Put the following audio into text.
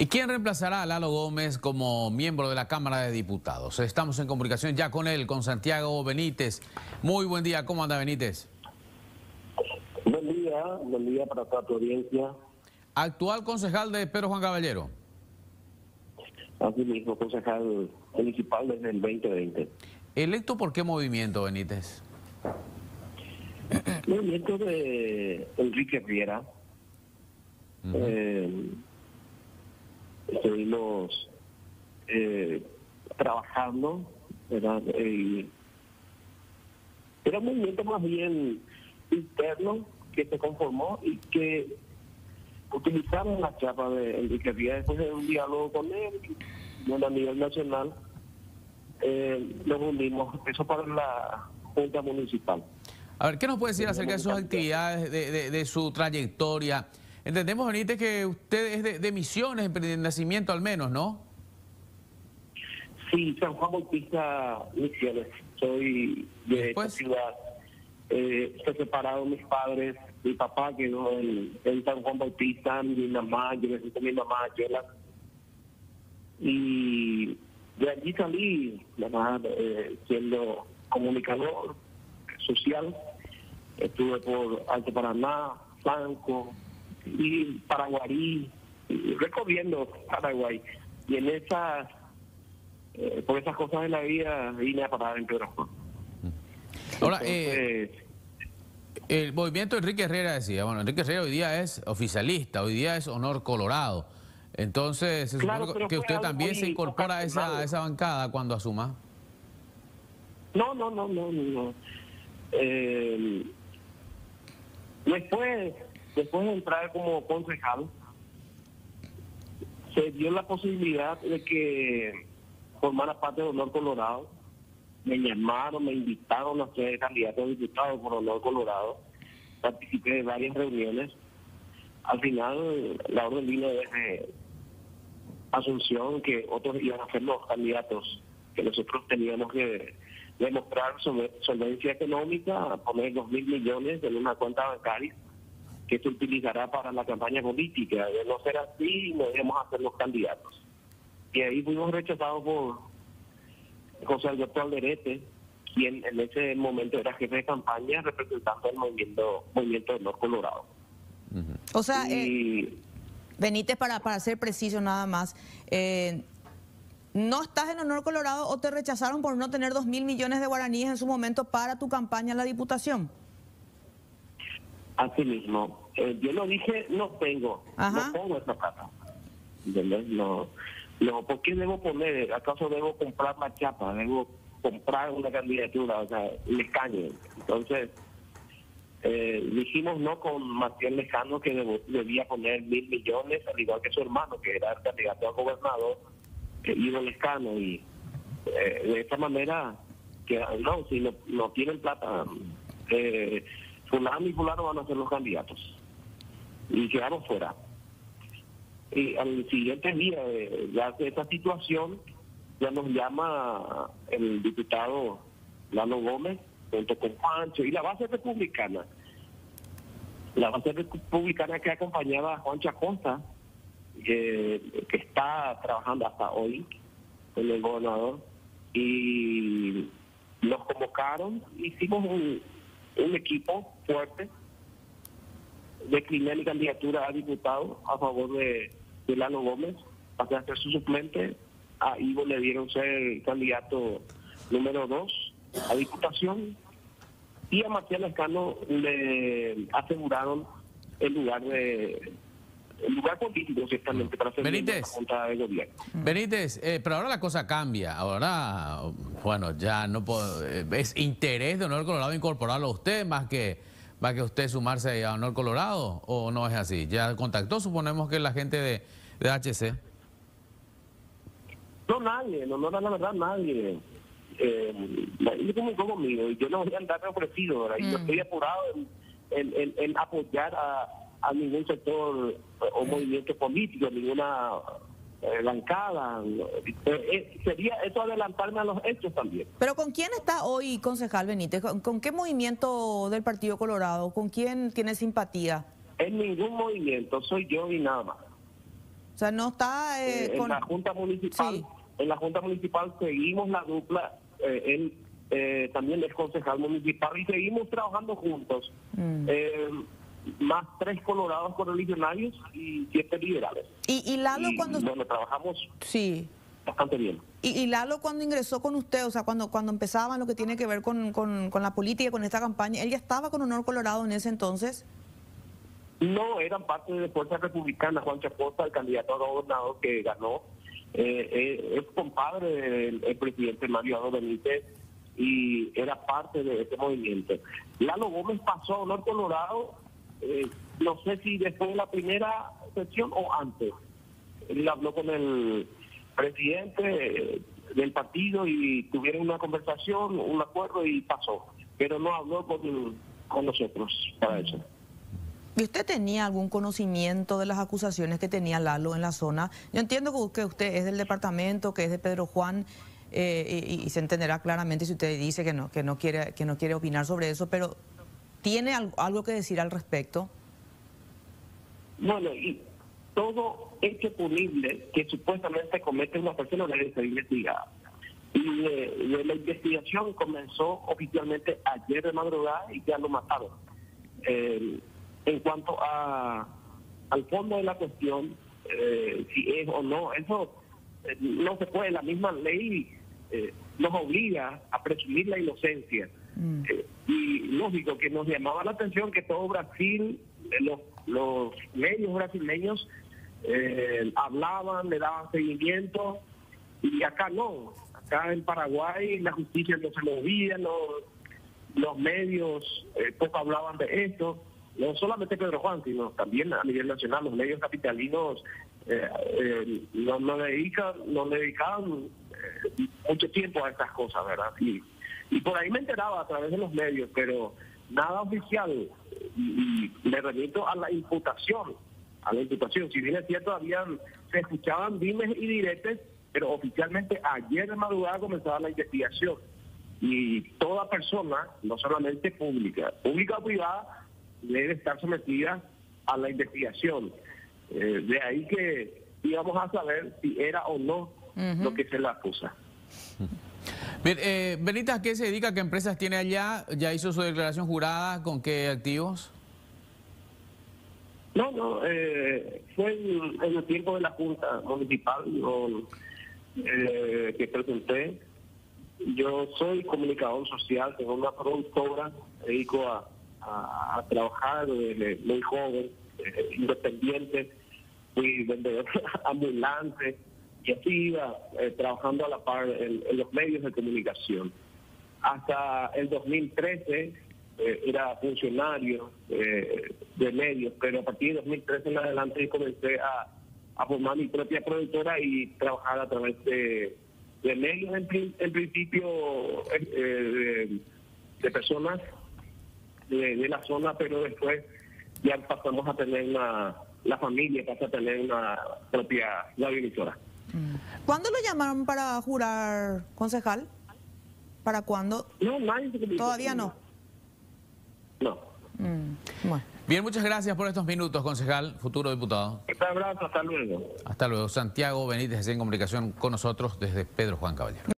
¿Y quién reemplazará a Lalo Gómez como miembro de la Cámara de Diputados? Estamos en comunicación ya con él, con Santiago Benítez. Muy buen día, ¿cómo anda Benítez? Buen día para toda tu audiencia. Actual concejal de Pedro Juan Caballero. Así mismo, concejal municipal desde el 2020. ¿Electo por qué movimiento, Benítez? Movimiento de Enrique Riera. Estuvimos trabajando, ¿verdad? Era un movimiento más bien interno que se conformó y que utilizamos la chapa de Enrique Riera después de un diálogo con él, a nivel nacional. Nos unimos, eso para la Junta Municipal. A ver, ¿qué nos puede decir acerca de sus actividades, de su trayectoria? Entendemos, Benítez, que usted es de Misiones, de nacimiento al menos, ¿no? Sí, San Juan Bautista, Misiones. Soy de esta ciudad. Se separaron mis padres. Mi papá quedó en San Juan Bautista, mi mamá, yo necesito a mi mamá, y de allí salí, siendo comunicador social. Estuve por Alto Paraná, Blanco y Paraguarí, recorriendo Paraguay. Y en esas, por esas cosas de la vida, vine a parar en Pedro Juan. Ahora, el movimiento Enrique Herrera decía, bueno, Enrique Herrera hoy día es oficialista, hoy día es Honor Colorado. Entonces, se supone que usted también se incorpora a esa bancada cuando asuma. No. Después de entrar como concejal, se dio la posibilidad de que formara parte de Honor Colorado. Me llamaron, me invitaron a ser candidato a diputado por Honor Colorado. Participé de varias reuniones. Al final, la orden vino desde Asunción, que otros iban a ser los candidatos, que nosotros teníamos que demostrar solvencia económica, poner 2.000 millones en una cuenta bancaria que se utilizará para la campaña política. De no ser así, no íbamos a ser los candidatos. Y ahí fuimos rechazados por José Alberto Alderete, quien en ese momento era jefe de campaña representando el movimiento de Honor Colorado. O sea, Benítez, para ser preciso nada más, ¿no estás en Honor Colorado o te rechazaron por no tener 2.000 millones de guaraníes en su momento para tu campaña en la Diputación? Así mismo. Yo no dije, no tengo esa plata. ¿Entendés? No, ¿por qué debo poner? ¿Acaso debo comprar la chapa? ¿Debo comprar una candidatura? O sea, el escaño. Entonces, dijimos no con Matías Lejano, que debía poner 1.000 millones, al igual que su hermano, que era el candidato a gobernador, Ivo Lescano, y de esta manera, que no, si no tienen plata, fulano y fulano van a ser los candidatos. Y quedaron fuera. Y al siguiente día ya de esta situación, ya nos llama el diputado Lalo Gómez, junto con Juancho, y la base republicana. La base republicana que acompañaba a Juancho Acosta, que está trabajando hasta hoy con el gobernador, y nos convocaron, hicimos un equipo fuerte, decliné mi candidatura a diputado a favor de Lalo Gómez, pasé a ser su suplente. A Ivo le dieron ser candidato número 2 a diputación, y a Matías Lescano le aseguraron el lugar político, ciertamente, para ser miembro de la Junta de Gobierno. Benítez, pero ahora la cosa cambia. Ahora, bueno, ya no puedo, es interés de Honor Colorado incorporarlo a usted más que usted sumarse a Honor Colorado, ¿o no es así? ¿Ya contactó, suponemos, que la gente de HC? No, nadie, no, la verdad, nadie. Nadie comunicó conmigo, y yo no voy a andar ofrecido, ¿verdad? Y no estoy apurado en apoyar a ningún sector o movimiento político, ninguna bancada. Sería eso adelantarme a los hechos también. ¿Pero con quién está hoy, concejal Benítez? ¿Con qué movimiento del Partido Colorado? ¿Con quién tiene simpatía? En ningún movimiento, soy yo y nada más. O sea, no está En la Junta Municipal, Sí. en la Junta Municipal seguimos la dupla, él también es concejal municipal y seguimos trabajando juntos. Más 3 colorados correligionarios y 7 liberales. Y Lalo Y, cuando... bueno, trabajamos Sí. bastante bien. Y Lalo cuando ingresó con usted, o sea, cuando empezaban lo que tiene que ver con la política, con esta campaña, ¿él ya estaba con Honor Colorado en ese entonces? No, eran parte de Fuerza Republicana. Juan Chaposta, el candidato a gobernador que ganó, es compadre del presidente Mario Abdo Benítez y era parte de ese movimiento. Lalo Gómez pasó a Honor Colorado, no sé si después de la primera sesión o antes. Él habló con el presidente del partido y tuvieron una conversación, un acuerdo y pasó. Pero no habló con nosotros para eso. ¿Y usted tenía algún conocimiento de las acusaciones que tenía Lalo en la zona? Yo entiendo que usted es del departamento, que es de Pedro Juan, y se entenderá claramente si usted dice que no quiere opinar sobre eso, pero ¿tiene algo que decir al respecto? Bueno, y todo hecho punible que supuestamente comete una persona debe ser investigada. Y la investigación comenzó oficialmente ayer de madrugada y ya lo mataron. En cuanto al fondo de la cuestión, si es o no, eso no se puede. La misma ley nos obliga a presumir la inocencia. Y lógico que nos llamaba la atención que todo Brasil, los medios brasileños hablaban, le daban seguimiento, y acá no. Acá en Paraguay la justicia no se movía, los medios poco hablaban de esto. No solamente Pedro Juan, sino también a nivel nacional, los medios capitalinos no le dedicaban mucho tiempo a estas cosas, ¿verdad? Y por ahí me enteraba a través de los medios, pero nada oficial. Y me remito a la imputación. Si bien es cierto, se escuchaban dimes y diretes, pero oficialmente ayer de madrugada comenzaba la investigación. Y toda persona, no solamente pública o privada, debe estar sometida a la investigación. De ahí que íbamos a saber si era o no lo que se le acusa. Bien, Benítez, ¿a qué se dedica? ¿Qué empresas tiene allá? ¿Ya hizo su declaración jurada? ¿Con qué activos? No, fue en el tiempo de la Junta Municipal que presenté. Yo soy comunicador social, tengo una productora, me dedico a trabajar desde muy joven, independiente, fui vendedor ambulante y así iba trabajando a la par en los medios de comunicación. Hasta el 2013 era funcionario de medios, pero a partir de 2013 en adelante comencé a formar mi propia productora y trabajar a través de medios en principio de personas de la zona, pero después ya pasamos a tener la familia pasa a tener una propia radioemisora. ¿Cuándo lo llamaron para jurar, concejal? ¿Para cuándo? No, nadie se comunicó. ¿Todavía no? No. Bueno. Bien, muchas gracias por estos minutos, concejal, futuro diputado. Un abrazo, hasta luego. Hasta luego. Santiago Benítez, en comunicación con nosotros desde Pedro Juan Caballero.